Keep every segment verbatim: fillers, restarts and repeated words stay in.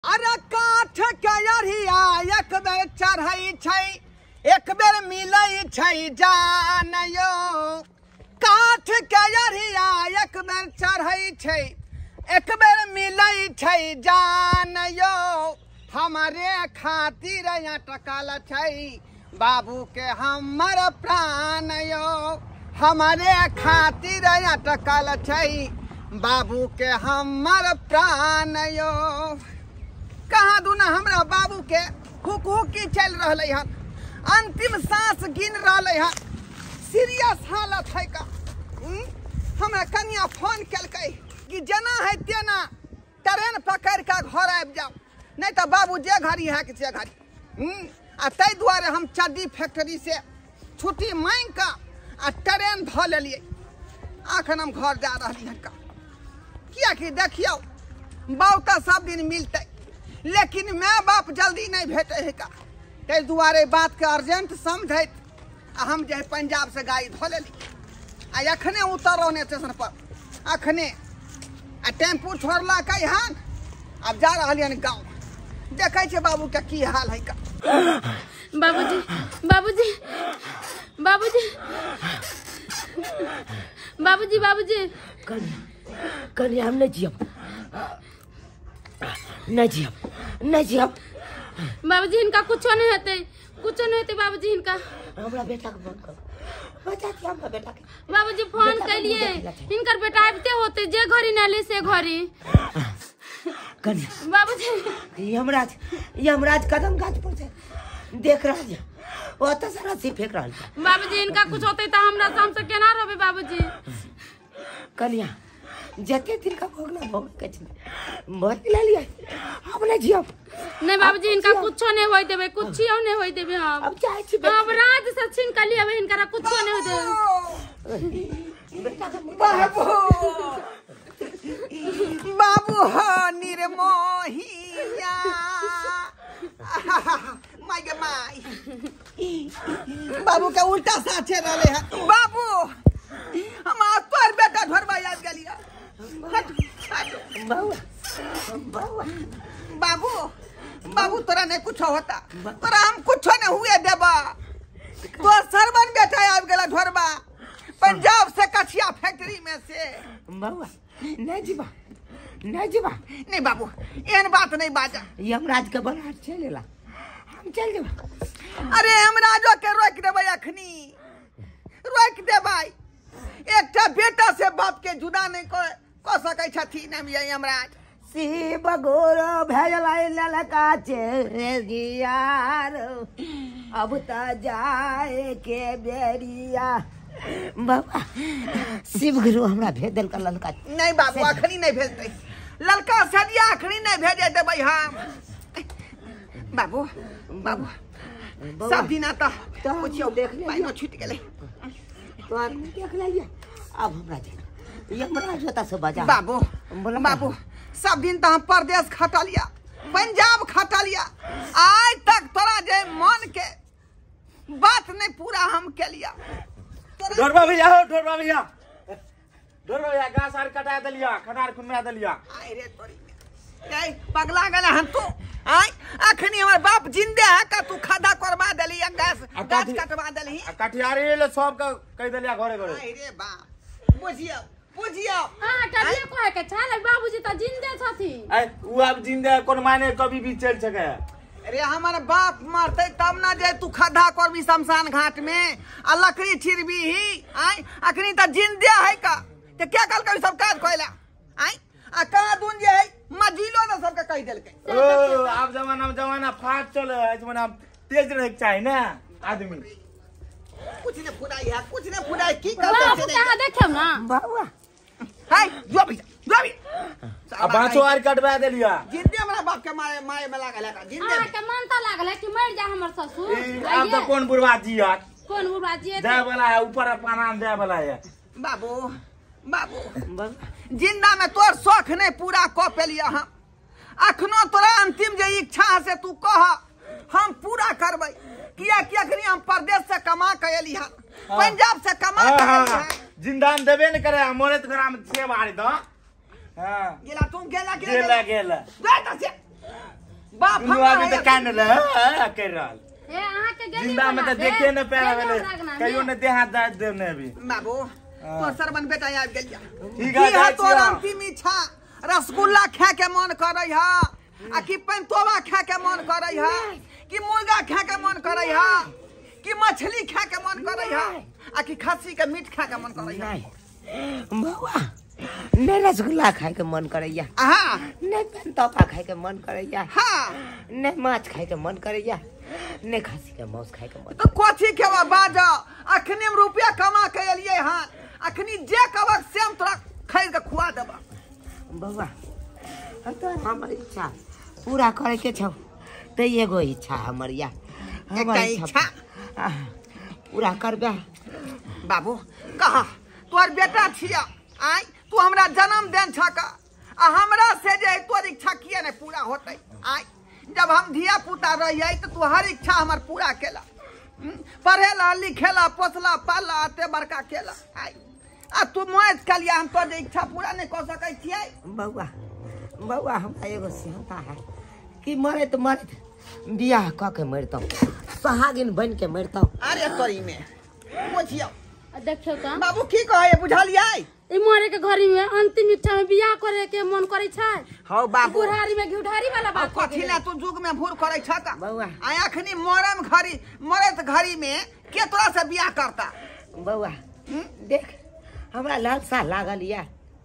अरे काठ के अरिया एक बेर चढ़ई छै एक बेर मिलई छै जान यो। काठ के अरिया एक बेर चढ़ई छै एक बेर मिलई छै जान यो। हमारे खातिर अटकल छै बाबू के हमर प्राण यो। हमारे खातिर अटकल छै बाबू के हमर प्राण यो। कहाँ दूना हमरा बाबू के हुक हुकी चल रही है, अंतिम सांस गिन रही है, सीरियस हालत है का। हमरा कन्या फोन कलकै कि जना है तेना ट्रेन पकड़ के घर आबि जाओ, नहीं तो बाबू जे घड़ी है कि से घड़ी। आ तै दुआरे हम चड्डी फैक्ट्री से छुट्टी मांग के आ ट्रेन ध लेलिए। अखन हम घर जा रही हैं का, किया कि देखियो बाबू तो सब दिन मिलते लेकिन माँ बाप जल्दी नहीं भेटे है का। ते दुआरे बात के अर्जेंट समझत हम जे पंजाब से गाड़ी धो लेली आ अखने उतरल स्टेशन पर। अखने आ टेम्पू छोड़ला कई हान, अब जा रही गाँव। देखे छे बाबू के की हाल है का। बाबूजी बाबूजी बाबूजी बाबूजी बाबूजी कन्या कन्या हम नहीं जियब नहीं जियब नहीं जियब बाबूजी इनका कुछ नहीं होते कुछ नहीं होते बाबूजी इनका। हमरा बेटा के फोन कर बता दिया हमरा बेटा के। बाबूजी फोन कलिए इनकर बेटा आबते होते जे घरी नाले से घरी। कन्या बाबूजी यमराज यमराज कदम गाछ पर से देख रहा है वो तो सारा सी फेंक रहा है। बाबूजी इनका कुछ होते तो हमरा शाम से केना रहबे बाबूजी। कन्या जते दिन का भोगना भोग के मर ले लिया हमने जियब नहीं बाबूजी इनका कुछ नहीं होई देबे कुछ नहीं होई देबे। हम अब चाहे छी अब राज से छीन कली अब इनका कुछ नहीं होई देबे। बेटा का बाबू बाबू हो निर्मोहिया माय गे माय बाबू के उल्टा साथे रहले है। बाबू हम तोर बेटा घरवा याद गेलिया। बाबू बाबू बाबू बाबू तोरा नहीं कुछ होता, तोरा हम कुछ नहीं हुए देबा। तो सरवन बेटा आब गेला घरवा पंजाब से कछिया फैक्ट्री में से। बाबू नहीं जीवा नहीं जीवा नहीं बाबू एहन बात नहीं बाजा। यमराज के बना चलेला हम चल जेबा। अरे यमराजो के रोक देबै अखनी रोक देबै। एकटा बेटा से बाप के जुदा नहीं क क सकै छथिन हम यमराज। शिव गुरु भेजलै ललका चेगियार अब त जाए के बेरिया। बाबा शिव गुरु हमरा भेज देलका ललका। नहीं बाबू अखनी नहीं भेजतै ललका सदिया अखनी नहीं भेजे देबै हम। बाबू बाबू सब दिन आता कुछ देख ले पाइनो छूट गेलै तो आदमी देख लिया। अब हमरा जाना यमराज होता से बजा। बाबू बाबू सब दिन तो हम परदेश खटलिया पंजाब खटलिया आज तक तोरा जे मन के बात नहीं पूरा हम के लिया। ढोरबा भैया हो ढोरबा भैया ढोरबा भैया घास आर कटा दलिया खनार खुनरा दलिया। आई रे तोरी ए पगला गेला हम तू आई अखनी हमर बाप जिंदे है का तू खदा करवा देली घास घास कटवा देली कटियारी ले सब का कह दलिया घरे घरे। आई रे बाप बुझियो बुझियो हां कलिए को है के छाल बाबूजी त जिंदे छथि। ए उ अब जिंदे कोन माने कभी भी चल सके। अरे हमारे बाप मरते तब ना जे तू खड्डा करबी शमशान घाट में आ लकड़ी छिड़बी ही आई अखनी त जिंदे है का। ते क्या कल कभी सब काज कोइला आई आ कहा दून जे है मजिलो ना सबके कह देलकै। ओ अब जमाना में जमाना फास्ट चले है जमाना तेज रहे चाहिए ना आदमी। कुछ ने फुदाई है कुछ ने फुदाई की कर बाबू कहां देखम ना बाबू हाय जो भी जो भी अब बाँचो आर कटवा देलिया। जिंदे हमरा बाप के मारे मारे में लागल है का जिंदे आ के मन त लागल है कि मर जा हमर ससुर। ई अब तो कौन बुढ़वा जी यार कौन बुढ़वा जी दे वाला है ऊपर अपना नाम दे वाला है। बाबू बाबू जिंदा में तोर शौक नहीं पूरा क पेलिया हम अखनो तोरा अंतिम जे इच्छा से तू कह हम पूरा करबै। किया कि अखनी हम परदेश से कमा के एली हां पंजाब से कमा के एली हां। जिंदान देबे न करे मोरे त ग्राम छे बारी द। हां गेला तू गेला गेला गेला जा त से बाप दुनू आदमी त कान ले कर रहल ए अहाँ के गेली जिंदा में त देखे न पैरा वाले कहियो न देह हाथ दे देने अभी बाबू तो सरबन बेटा आ गेलिया ठीक है है तोर अंतिम इच्छा रसगुल्ला खा के मन करे है आ कि पंतोबा खा के मन करे है कि मुर्गा खा के मन करे है कि मछली खा के मन करे है आ कि खस्सी के मीट खा के मन करे है बउआ नहीं रसगुल्ला खाए के मन करैया हाँ नहीं पंतोपा खाए के मन करैया हाँ नहीं माछ खाए के मन करैया नहीं खस्सी के मांस खाए के मन तो कथी के बाजा अखनी हम रुपया कमा के एलिए हन अखनी जे कहब से हम तोरा खरीद के खुआ देबा बउआ तो हमर इच्छा पूरा करे के छौ तो एगो इच्छा हमर या हमर इच्छा पूरा करबे बाबू कहा तोर बेटा छिया आई तू हमरा जन्म देन छका आ हमरा से जे तोर इच्छा किए ने पूरा होतै आई जब हम धिया पुता रहिए तो तू हर इच्छा हमर पूरा केला पढ़ेला लिखेला पोसला पाला ते बड़का केला आई आ तू मौज कलिया हम तोर इच्छा पूरा नहीं कर सकै छियै बउआ बउआ हमरा एगो सिहता है कि मरे तो मरे बियाह क के मरतौ सुहागिन बन के मरतौ अरे तोरी में बुझियो देखियो त बाबू की कहे बुझलियै ई मरे के घरी में अंतिम इच्छा में बियाह करे के मन करे छै हौ बाबू बुढ़ारी में घुढ़ारी वाला बात कथी ले तू जुग में भूर करे छका बउआ आ अखनी मरम घड़ी मरत घड़ी में के तोरा से बियाह करता बउआ देख हमरा लालसा लागल या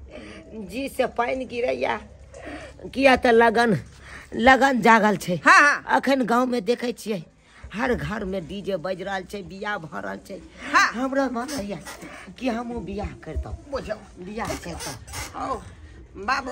जी से पानी गिरैया किया त लगन लगन जागल छै हाँ हाँ अखन गांव में देखे छियै हर घर में डीजे बज रहल छै बियाह भ रहल छै हाँ हमरा मन होइया कि हमहू बियाह करतौ बुझो बियाह करतौ ओ बाबू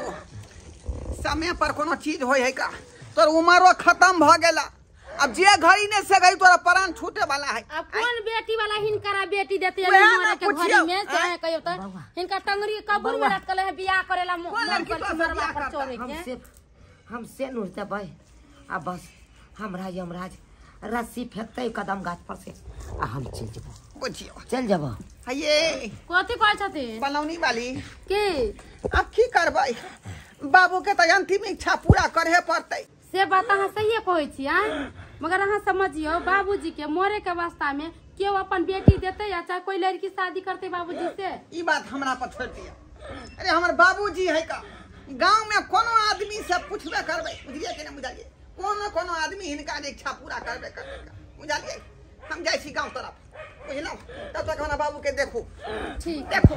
समय पर कोनो चीज होय है का तोर उमरो खत्म भ गेला अब जे घड़ी ने से गई तोरा प्राण छूटे वाला है अब कौन बेटी वाला हिनकरा बेटी देते वह है ना मरे के पूछियो, घरी में चाहे कहियो त हिनका टंगरी कब्र में लटकल है बियाह करेला कौन मन लड़की कर तो से मरवा बियाह पर करता? चोरे हम के से हम से नुरते भाई आ बस हमरा यमराज रस्सी फेंकते कदम गाछ पर से आ हम चल जबो बुझियो चल जबो ये कथी कहै छथिन बनौनी वाली के अब की करबै बाबू के त अंतिम इच्छा पूरा करे पड़तै से बात अहाँ सही कहै छी आ मगर अहाँ समझियो बाबूजी के मरे के अवस्था में केओ अपन बेटी देते या चाहे कोई लड़की शादी करते बाबूजी से ई बात हमरा पर छोड़ दिया अरे हमर बाबूजी है का गांव में कोनो आदमी से पूछबे करबै बुझलिए कि नहीं बुझलिए कोनो कोनो आदमी हिनका इच्छा पूरा करबे करबे बुझलिए हम जाय छी गांव तरफ बुझलौ तब तक हमरा बाबू के देखू ठीक देखो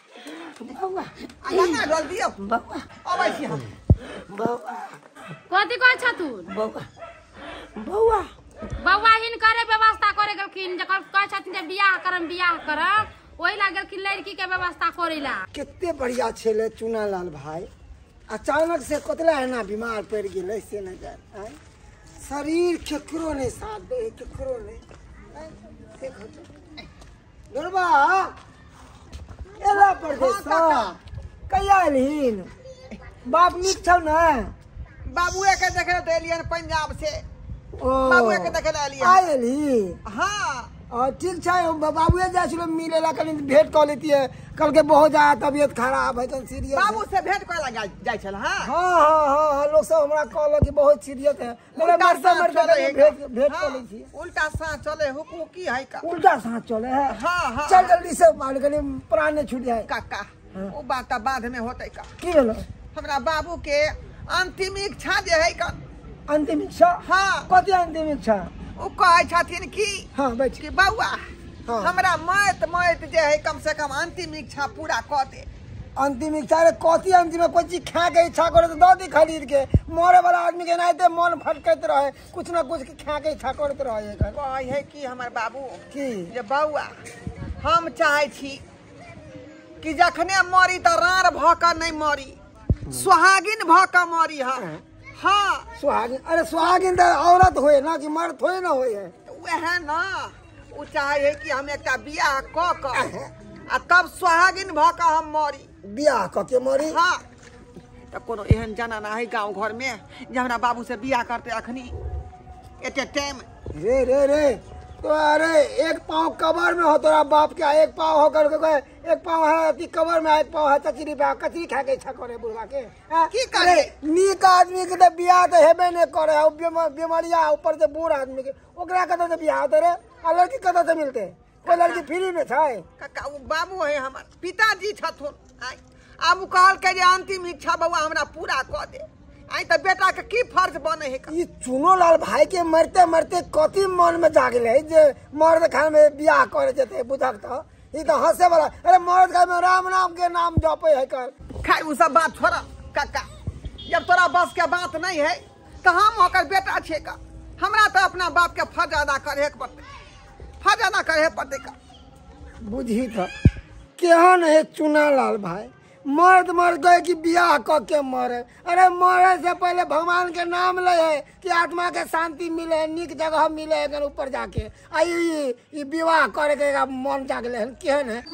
बउआ आ गंगा डोल दियो बउआ अबै छी हम बउआ कथी कहै छथुन बउआ बउआ बौआ हिनकरे व्यवस्था करे गेलखिन जकर कहै छथिन जे बियाह करम बियाह करम ओहि ला गेलखिन लड़की के व्यवस्था करे ला कितने बढ़िया छेले चुनालाल भाई अचानक से कतला है ना बीमार पड़ गए से न जाए आय? शरीर केकरो नहीं साथ दे केकरो नहीं आय? देखो तो दुर्बा एला परदेसा कया लीन बाप निक छौ ना बाबूए के देखे तो एलियन पंजाब से ओ बाबूए के देखे एलियन आयली हां और ठीक छै बाबूए जाय छलो मिले ला कनी भेंट क लेती है कल के बहुत ज्यादा तबीयत खराब है तो सीरियस बाबू से भेंट करे ला जाय छल हां हां हां हां लोग सब हमरा कहलो कि बहुत सीरियस है मेरा मरता मरता भेंट भेंट क लै छी उल्टा सांस चले हुकुकी है का उल्टा सांस चले है हां हां चल जल्दी से मार के प्राण न छूट जाए काका वो बात बाद में होतै का की भेलो हमरा बाबू के अंतिम इच्छा जे है का अंतिम इच्छा हां कथी अंतिम इच्छा वो कहै छथिन कि हां बैठ कि बउआ हाँ। हमरा मौत मौत जे है कम से कम अंतिम इच्छा पूरा क दे अंतिम इच्छा रे कथी अंतिम में कोई चीज खा के इच्छा करे तो दो दी खरीद के मरे वाला आदमी के नाते मन फटकत रहे कुछ ना कुछ खा के इच्छा करते रहे कहै है कि हमर बाबू की जे बउआ हम चाहे छी कि जखने मरी त रार भ क नहीं मरी सुहागिन भ क मरी हां हां सुहागिन अरे सुहागिन तो औरत होए ना कि मर्द थोड़े ना होए है वह ना उ चाहे है कि हम एकटा बियाह क क आ तब सुहागिन भ क हम मरी बियाह क के मरी हां त कोनो एहन जना ना है गांव घर में जे हमरा बाबू से बियाह करते अखनी एते टाइम रे रे रे तो अरे एक पाँव कबर में हो तोरा बाप के, एक पाँव होकर के एक पाँव है अति कबर में, एक पाँव है कचरी पे, कचरी खा के इच्छा करे बुढ़वा के। की करे? नीक आदमी के तो बियाह तो हेबे नहीं करे, बीमारिया ऊपर से बूढ़ आदमी के ओकरा कतौ से बियाह होते रे, आ लड़की कतौ से मिलते? कोई लड़की फ्री में छै? काका उ बाबू है हमर पिताजी छथुन। आइ आब उ कहल के जे अंतिम इच्छा बउआ हमरा पूरा क दे। आई त बेटा के की फर्ज बने है? ये चुनो लाल भाई के मरते मरते कथी मन में जागल है जे मर्द खान में बियाह करे जते बुझक त ई त हंसे वाला। अरे मर्द खान में राम नाम के नाम जपे है कर। खाई उ सब बात छोड़ा काका, जब तोरा बस के बात नहीं है तो हम ओकर बेटा छे का, हमरा तो अपना बाप के फर्ज अदा करे के पड़ते, फर्ज अदा करे पड़ते का। बुझी था केहन है चुना लाल भाई, मर्द मर गए कि बियाह क के मरे। अरे मरे से पहले भगवान के नाम ले है कि आत्मा के शांति मिले, निक जगह मिले ऊपर जाके। आई ई विवाह करे के मन जागले हन केहन है?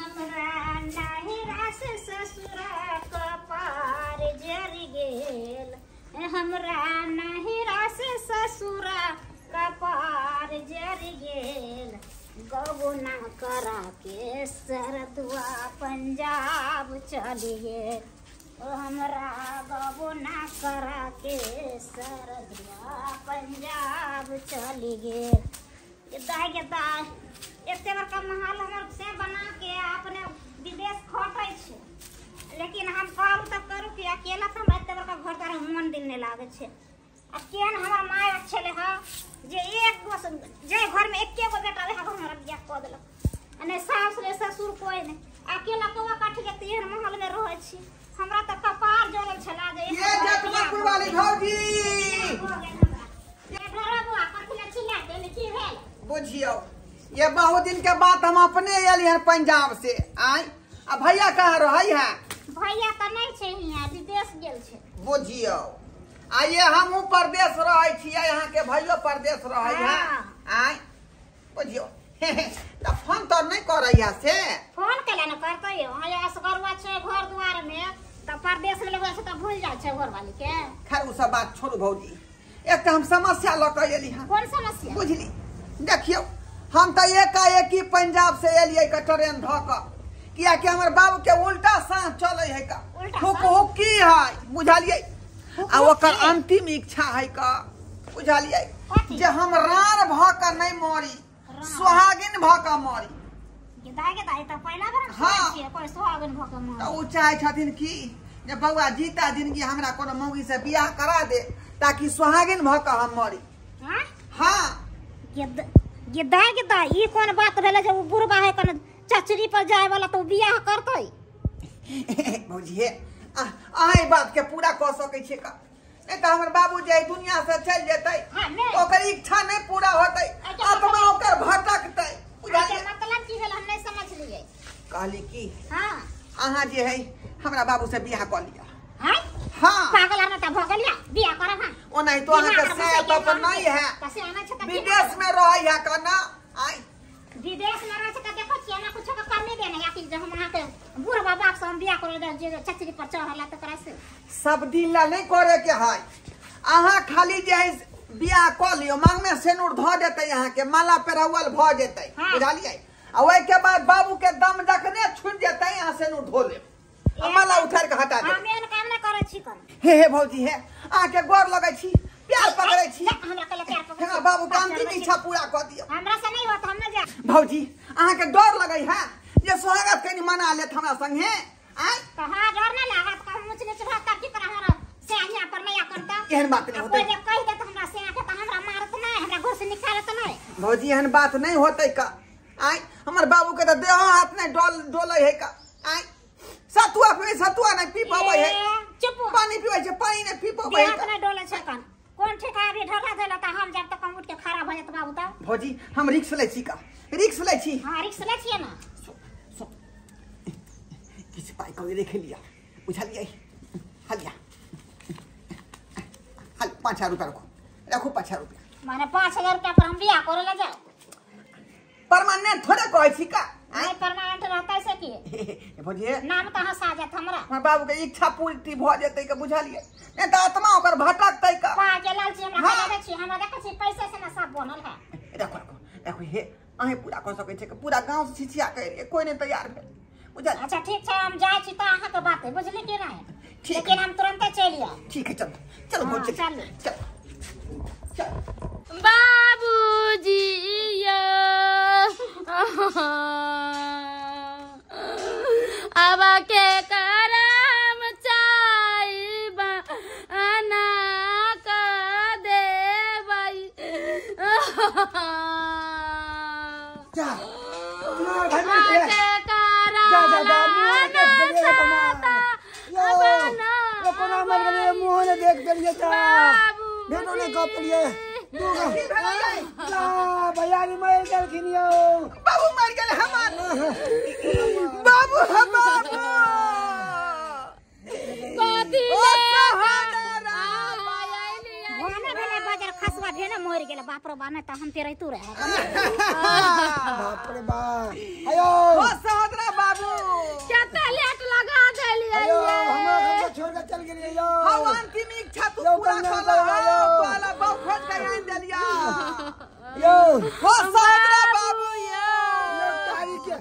हमरा नहिरा से ससुरा कपार जर गेल, गबना करा के सरदुआ पंजाब चली गेल। हमरा गबना करा के सरदुआ पंजाब चली गेल। दाई के दाई एते बड़का महल हमर से बना के अपने विदेश खटै छै, लेकिन हम करू तब करू कि अकेला से हमरा एते बड़का घर द्वार मन दिन नहीं लागे छै। आ केन हमर माय छले ह जे एक गो जे घर में एके गो बेटा रहे हमरा बियाह क देलक, आ नै सास रे ससुर कोई नै, अकेला कौवा काठी के तेहन महल में रहै छी। हमरा त कपार जोड़ल छला जे ये जटनापुर वाली भौजी ये ढोरा बुआ कथि चिल्ला देले की भेल? बुझियो ये बहुत दिन के बात हम अपने एली हैं पंजाब से। आई आ भैया कहाँ रही है? भैया त नहीं छै हिया, विदेश गेल छै। बुझियो आइए हमहू परदेश रहे छियै, यहाँ के भैयो परदेश रहे है। आई बुझियो त फोन तो नहीं करई है से? फोन केला न करतै हो, ये असगरवा छै घर द्वार में त परदेश में लगै छै त भूल जाय छै घर वाली के। खैर उ सब बात छोड़ू भौजी, एक त हम समस्या ल के एली हैं। कौन समस्या? बुझली देखियो हम त एकाएक ही पंजाब से एलियै का ट्रेन ध क, किया कि हमर बाबू के उल्टा सांस चले है का, हुक हुक्की है बुझलियै। आ ओकर अंतिम इच्छा है का बुझलियै जे हम रार भ क नहीं मरी, सुहागिन भ क मरी। गिदाई गिदाई त पहिला बार हाँ। छियै कोई सुहागिन भ क मर। त उ चाहे छथिन कि जे बउआ जीता जिंदगी हमरा कोनो मौगी से बियाह करा दे ताकि सुहागिन भ क हम मरी। हां हां गिद गिदाई गिदाई ई कोन बात भेले जे उ बुढ़बा है कन चचरी पर जाए वाला तो बियाह करतै? बुझिए अहाँ बात के पूरा क सकै छी का? नहीं तो हमर बाबू जे दुनिया से चल जेतै, ओकर इच्छा नहीं पूरा होतै, आत्मा ओकर भटकतै। बुझलियै मतलब की भेल हम नहीं समझलियै। कहली की हां अहाँ जे है हमरा बाबू से बियाह क लिया। हां हां पागल आना त भ गेलिया बियाह करब। हां ओ नहीं तो अहाँ के से तो नहीं है, कसे आना छ त विदेश में रहै है कना। आई विदेश में रह छ त देखो छियै ना कुछ कर नहीं देना या कि जे हम अहाँ के बूढ़ बाबा से हम बियाह कर दे जे चचरी पर चढ़ला त करा से सब दिन ला नहीं करे के है। अहाँ खाली जे है बियाह क लियो, मांग में सेनुर ध देतै, अहाँ के माला पेरावल भ जेतै। बुझलियै? आ ओइ के बाद बाबू के दम जखने छूट जेतै अहाँ सेनुर धो लेब, आ माला उठार के हटा देब। हम एन काम न करे छी कन। हे हे भौजी हे अहाँ के गोर लगै छी, प्यार पकड़ै छी। हमरा कले प्यार पकड़। हमरा बाबू के अंतिम इच्छा पूरा क दियो। हमरा से नहीं होत, हम न जा। भौजी अहाँ के डर लगै है जे सोहागत कनी मना लेत हमरा संगे? आई कहां डर न लागत, कहूं मुछ नीच भात की कर हमरा से आहिया पर नहीं करता। एहन बात नहीं होतै। कोई जे कह दे त हमरा से आके त हमरा मारत नहीं, हमरा घर से निकालत नहीं। भौजी एहन बात नहीं होतै का? आई हमर बाबू के त देह हाथ नहीं डोल डोलै है का? आई सतुआ पी सतुआ नहीं पी पाबै है, चुप पानी पीबै छै पानी नहीं पी पाबै है। देह न डोले छ कन। कोन ठेका अभी ढला देला त हम जब तक हम उठ के खड़ा भ जत बाबू त। भौजी हम रिक्स लै छी का? रिक्स लै छी। हां रिक्स ले छिए ना। किछ पाई कर देख लिया, बुझलियै? हलिया हल पाँच हजार रुपया रखो, रखो पाँच हजार रुपया। माने पाँच हजार रुपया पर हम बियाह करे ला जाओ? परमानेंट थोड़े कहै छी का? नहीं परमानेंट रहतै से की? भौजी नाम त हंसा जात हमरा। हमर बाबू के इच्छा पूर्ति भ जेतै का? बुझलियै? नहीं तो आत्मा ओकर भटकतै का? पा के लालची हमरा कह दे छी, हमरा देख छी पैसे से ना सब बनल है। रखो रखो देखो हे अहे पूरा कर सकै छै पूरा गांव से छिछिया कहि कोई नहीं तैयार भेल बुझल अच्छा ठीक है हम जाए छी तो अहाँ के बात है बुझली कि नहीं लेकिन हम तुरंत चल आए ठीक है चलो चलो हाँ, भौजी चलो। चल चल बाबूजी यो अब के करम चाइबा अना का देबई जा तुम्हारा घर में क्या के करम जा जा जा मुंह देख देलिए कमा यो यो कोना मर गए मुंह ने देख देलिए जा भेटो ने गप लिए दूगा ला भैयारी मर गेलखिन यो बाबू मर गेल हमार बाबू हम बाबू कथी ओ ले सहोदरा घोने भेले बाजार खसवा भेने मोर गेले बाप रे बाने त हम तेरे तू रहे बाप रे बाप आयो ओ सहोदरा बाबू केते लेट लगा देलिए आयो हमरा घर को छोड़ के चल गेलिए यो हम अंतिम इच्छा तू यो पूरा कन्या कर तो आयो। तोला बाऊ खोज के आन देलिया यो ओ सहोदरा बाबू यो यो तारी के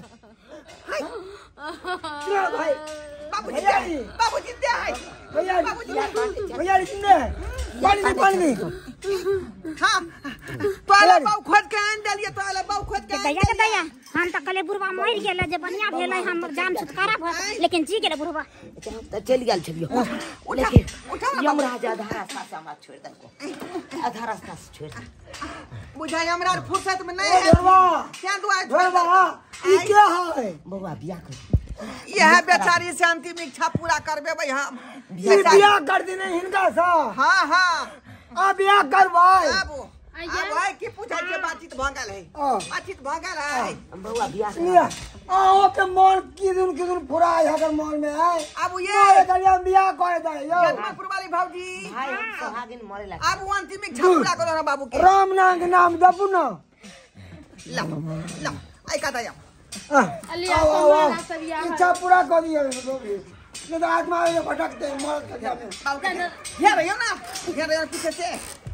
सुनो भाई बाबू जी भैयारी बाबू जी दे है भैयारी भैयारी सुन पानी दे पानी दे हां तोला बाऊ खोज के आन देलिया तोला बाऊ खोज के दया के दया हम त कले बुढ़वा मर गेले जे बढ़िया भेले हम जान छुटकारा भ लेकिन जी गेले बुढ़वा तो चल गेल छलियो लेकिन यमराज आधा रास्ता से हमरा छोड़ देलको आधा रास्ता से छोड़ दे बुझाई हमरा फुर्सत में नहीं ओ है धरवा क्या दुआ धरवा ई क्या है बउआ बियाह कर यह बेचारी से अंतिम इच्छा पूरा करबे भाई हम ई बियाह कर देने हिनका सा हां हां आ बियाह करवाए बाबू अब है की पूछा के बातचीत भंगल है ओ बातचीत भंगल है बउआ बियाह लिया आओ के मन किदुन किदुन फुराए हकर मन में है अब ये ये दलिया बियाह कर दे यो जन्मपुर वाली भौजी भाई हम सोहागिन मरे लगे अब वो अंतिम इच्छा पूरा करो ना बाबू के राम नाम के नाम जपू ना ला ला आई का दया अलिया आओ, आओ, तुम्हारा आओ। सब यहाँ इच्छा पूरा कर दिया नहीं तो आत्मा में भटकते हैं मर के जाते हैं बाबू के ये रहियो ना ये रहियो पीछे से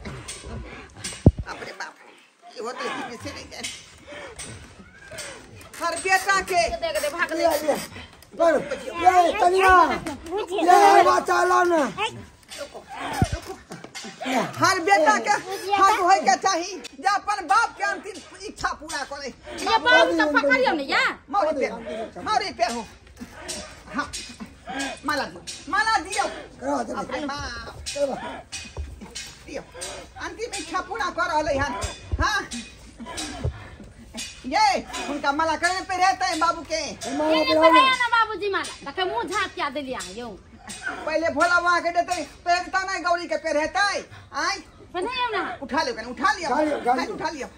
अपने बाप ये होते ही पीछे नहीं गए हर बेटा के देख दे भाग ले लिया लिया पर ये कन्या ये बच्चा लाना हर बेटा के हक होय के चाहिए जे अपन बाप के अंतिम इच्छा पूरा करे ये बाबू तो पकड़ियो ने या मौरी पे मौरी पे हो हाँ माला दियो माला दियो करा दे अपने बाप दियो अंतिम इच्छा पूरा कर रहले हन हाँ ये उनका माला करने पे रहते हैं बाबू के ये पहले ना बाबूजी माला देखे मुंह झाँक क्या दिलिया यो पहले भोला बाबा के देते पहनता नहीं गौरी के पे रहता है आई नहीं ना उठा लियो कन उठा लियो उठा लियो, उठा लियो। उठा लियो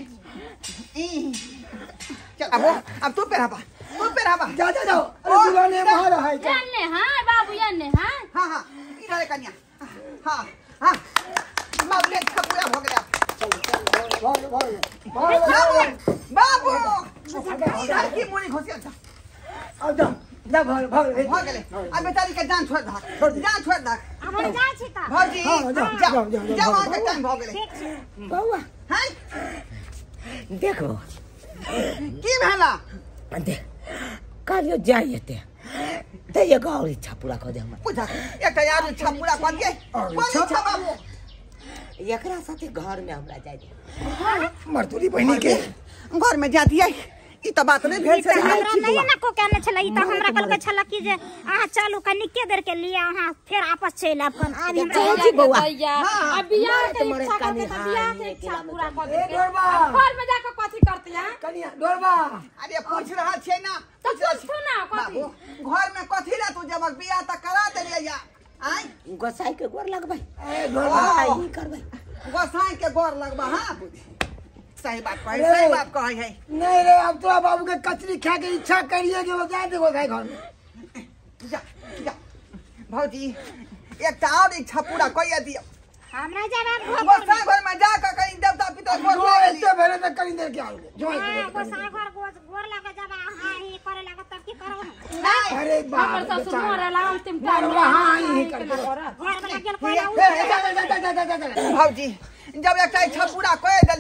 चल अब अब तू पे रहा तू पे रहा जा जा जाओ अरे दुल्हन मार है क्या यान्ने हाँ बाबू यान्ने हाँ हाँ हाँ इधर कन्या हाँ हाँ बाबू ने पूरा हो गया भाग भाग भाग बाबू इधर की मुड़ी घुसिया था अब जा जा भाग भाग हो गए अब बेचारी का जान छोड़ दा जान छोड़ दा हम जाए छी त भौजी हाँ, जाओ, जाओ जाओ, जाओ, जाओ जाओ, वहाँ का टाइम हो गए बउआ हैं देखो की भेला देख कालियो जाइए ते ये गाँव इच्छा पूरा कर दे हमर पूछा एक यार इच्छा पूरा कर दिए कौन इच्छा बाबू एकरा साथे घर में हमरा जाय दे मरतुरी बहनी के घर में जा दिए ई तो बात नहीं भेल से हमरा नहीं ना को कहने छले ई त हमरा कल के छला कि जे अहाँ चलू कनिके देर के लिए अहाँ फिर आपस चल अपन आब हमरा जी बउआ अब बियाह के तुम्हारे इच्छा कानी करते तो हाँ, बियाह ये के इच्छा केला पूरा कर ए देते डोरबा घर में जाकर कथी करती हैं कनिया डोरबा अरे पूछ रहा छे ना तो पूछो ना कथी बाबू घर में कथी ला तू जब बियाह तक करा देलिए या आई गोसाई के गोर लगबै ए डोरबा आई करबै गोसाई के गोर लगबा हां सही बात कहे सही बात कहे है नहीं रे अब तोरा बाबू के कचरी खा के इच्छा करिए कि बता दे गोसाई घर में जा जा भौजी एक और इच्छा पूरा कइए दियो हमरा जवाब गोसाई घर में जाकर कहीं देवता पितर गोर जो लगा इतने भेले तक करी देर के आओगे जो हां को सागर गोर गोर लगे जब अहाँ ही करे लगे तब की करो अरे बाप हमर ससुर मरेला अंतिम टाइम मारो हां ही कर घर वाला गेल कोई जा जा जा जा जा भौजी जब एक इच्छा पूरा कह दिलिए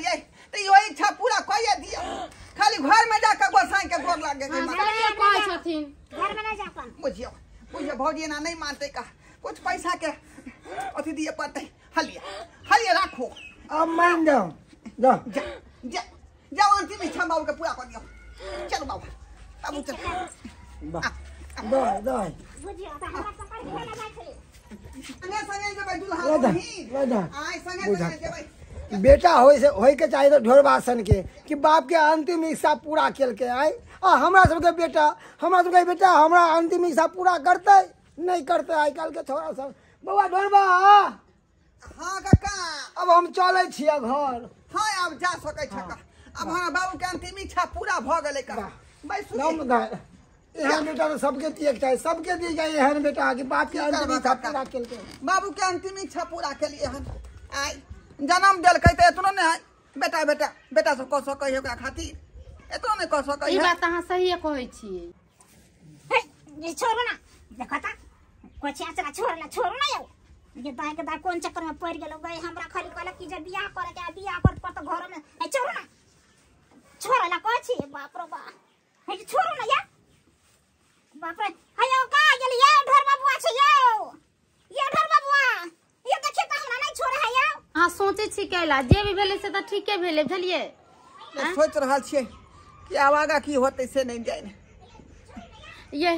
तो यो इच्छा पूरा कइए दियो खाली घर में जाकर गोसाई के गोर लागे के मां सही कहै छथिन घर में नहीं जा पान बुझियो बुझियो भौजी ना नहीं मानते का कुछ पैसा के अथी दिए पड़ते हलिया हलिया राखो अब मान जाओ जाओ जा जा जाओ अंतिम इच्छा बाबू के पूरा कर दियो चलो बाबू बाबू चलो दो दो बुझियो त हमरा पकड़ के ले जाय छले संगे संगे जेबै दुल्हा राजा बहिन राजा आइ संगे संगे जेबै बेटा होय से होय के चाहिए तो ढोरबासन के कि बाप के अंतिम इच्छा पूरा केल के आए आ हमरा सबके बेटा हमरा सबके बेटा हमरा अंतिम इच्छा पूरा करते नहीं करते आई काल के थोड़ा सा बउआ ढोरबा हां काका अब हम चले छिया घर हां अब जा सकै छ का अब हमरा बाबू के अंतिम इच्छा पूरा भ गेलै का भाई सुन नाम दा एहन बेटा तो सबके दिए के चाहिए सबके दिए जाए एहन बेटा कि बाप के अंतिम इच्छा पूरा केल के बाबू के अंतिम इच्छा पूरा केलिए हन आई जन्म देलकै त एतनो ने बेटा बेटा बेटा सब कह सकै ओकरा खातिर एतनो ने कह सकै ई बात अहाँ सही कहै छियै हे ये छोरो ना देखता कोची आचरा छोड़ ना छोड़ ना यो ये दाई के दाई कोन चक्कर में पड़ गेलो गए हमरा खाली कहला कि जे बियाह करे के बियाह कर पर तो घर में ए छोरो ना छोरा ला कहछि बाप रे बा हे छोरो ना या बाप रे हयो का गेली ये ढोर बाबुआ छै यो ये ढोर बाबुआ ये देखिए त हमरा नहीं छोड़ है यो अहाँ सोचै छी कैला जे भी भेलै से त ठीके भेलै भेलिए सोच रहल छियै कि आब आगा की होतै से नहीं जाय ने ये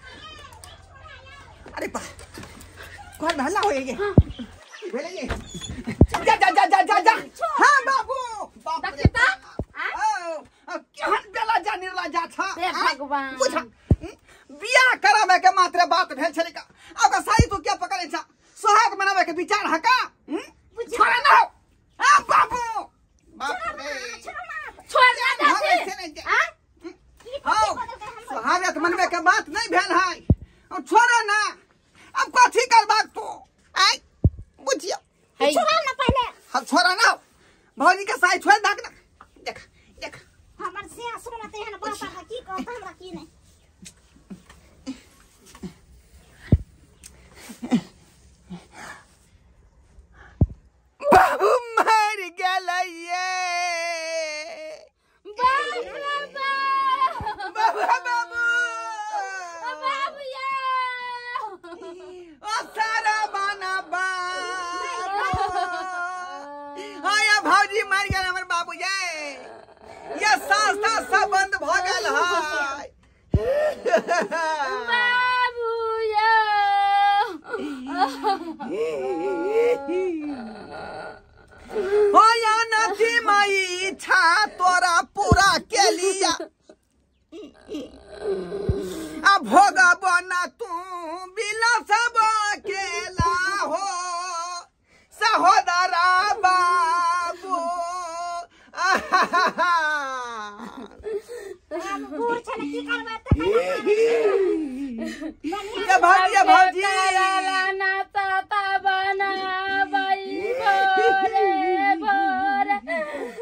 अरे बा घर में हल्ला होइए भेले ये जा जा जा जा जा जा हां बाबू बाप रे देखता ओ केहन बेला जा निर्ला जा छ हे भगवान बुझा बियाह करावे के मात्र बात भेल छले का अब साई तू क्या पकड़े छ सोहाग मनावे के विचार हका छोड़ ना आ बाबू बाप रे छोड़ ना दे हां हां सोहागत मनवे के बात नहीं भेल है अब छोड़ो ना अब कथी करबाक तू आई बुझियो छोड़ा ना पहले हम छोड़ा ना भौजी के साई छोड़ दक ना देख देख हमर से सुनते हैं बात का की कहता हमरा की नहीं बाबू मर गेलैये बाबू बाबू बाबू बाबू ये ओ सारा बना बाबू आया भौजी मर गेल हमर बाबू ये ये संस्था सब बंद भ गेल है बाबू ये हो या नथी माई छा तोरा पूरा के लिया आ भोगा बना तू बिला सब अकेला हो सहोदरा बाबू हम बूढ़ छले की करबा त ये भौजी ये भौजी लाना ताता बना बाई भोरे भोरे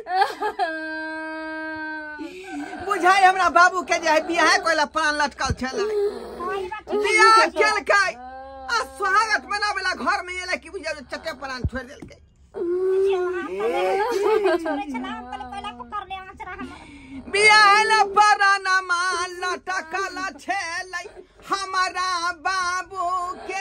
बुझाई हमरा बाबू के जे बियाह कोइला प्राण लटकल छले बियाह केलकै आ स्वागत मनावेला घर में एला कि बुझा चटे प्राण छोड़ देलकै छोरे छला हम कल कोला पकड़ ले आचरा हम बियाहल परानमा लटकल छलै हमारा बाबू के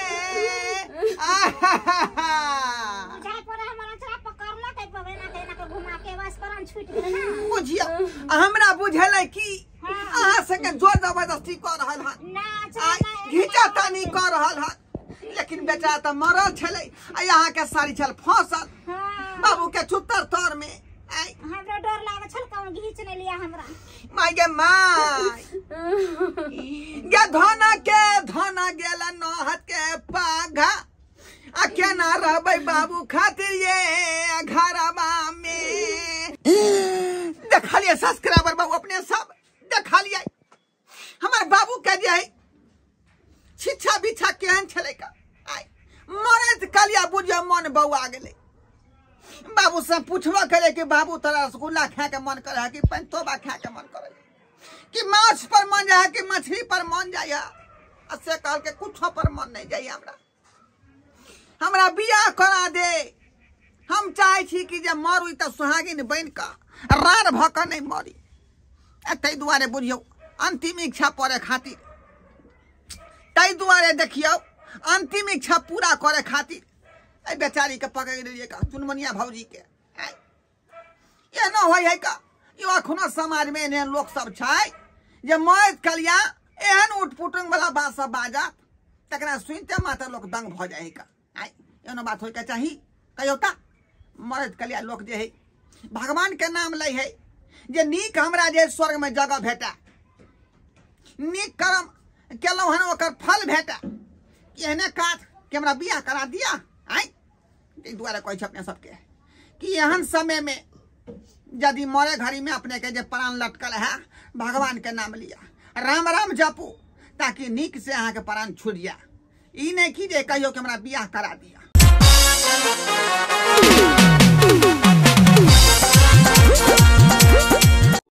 जाय पर हमरा आचरा पकड़ला के पवे ना के ना घुमा के बस प्राण छूट गेल ना बुझियो हमरा बुझलै कि अहाँ संगे जोर जबरदस्ती कर रहल हन ना आचरा घिचा तानी कर रहल हन लेकिन बेटा त मरल छलै आ यहाँ के साड़ी छल फंसल हां बाबू के चुत्तर तर में आई हमरा डर लागे छल कौन घीच ले लिया हमरा माय गे माय गे धन के धन गेल नहत के पाघा आ केना रहबै बाबू खातिर ये घरवा में देखलिए सब्सक्राइबर बाबू अपने सब देखलिए हमर बाबू के जे छिछा बिछा केहन छलै का आई मरत कलिया बुझियो मन बौआ गेलै बाबू से पूछबो करे कि बाबू तोरा रसगुल्ला खाए के मन करे कि पंतोबा खाए के मन करे कि माछ पर मन जाए कि मछली पर मन जाए से कहल के कुछ पर मन नहीं जाए हमरा हमरा बियाह करा दे हम चाहे छी कि जे मरू तऽ सुहागिन बन कऽ रार भऽ कऽ नहीं मरी। ताहि दुआरे बुझियौ अंतिम इच्छा पड़े खातिर, ताहि दुआरे देखियौ अंतिम इच्छा पूरा करे खातिर ए बेचारी के पकड़ लिये का चुनमुनिया भौजी के। ये न होय है का यो अखनो समाज में एहन लोग सब छै जे मौत कलिया एहन उठपुटंग वाला बात सब बाजत तकरा सुनते मात्र लोग दंग भ जाए का। आई एनो बात होय के चाही कहियो ता मौत कलिया लोग जे है भगवान के नाम लै है जे नीक हमरा जे स्वर्ग में जगह भेटा, नीक कर्म केलौ हन ओकर फल भेटा, एहने काट के हमरा बियाह करा दिया। आई ए दुआरे कहै छै अपने सबके कि एहन समय में यदि मरे घड़ी में अपने के जे प्राण लटकल है भगवान के नाम लिया, राम राम जपू ताकि नीक से अहाँ के प्राण छूट जा। ई नहीं कि जे कहियो कि हमरा बियाह करा दिया।